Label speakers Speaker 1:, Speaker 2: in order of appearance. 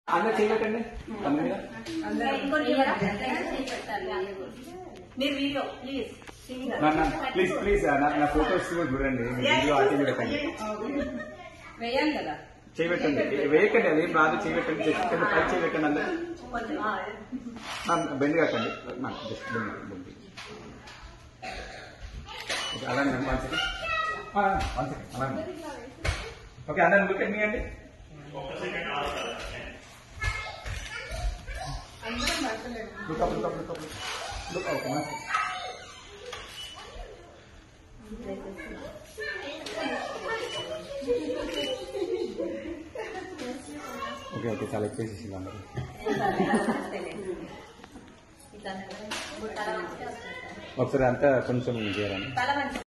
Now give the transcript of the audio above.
Speaker 1: అందరు చేయకండి please please నా ఫోటోస్ చూడండి వీడియో అటు చూడకండి
Speaker 2: వేయాలి కదా
Speaker 1: చేయబెట్టండి వేయకండి అది ఏం రాదు చేయబెట్టండి కింద పై చేయబెట్టండి అందరు బెండ్ కట్టండి జస్ట్ బెండ్ అలానే మంచిది అలానే ఓకే అందరు లుక్ ఎట్ మీ అండి look up look up look up look okay మంచిది ఓకే ఓకే చాలా ఎక్కువ చేసింది అందరూ ఒకసారి అంతా కొంచెం చేయాలని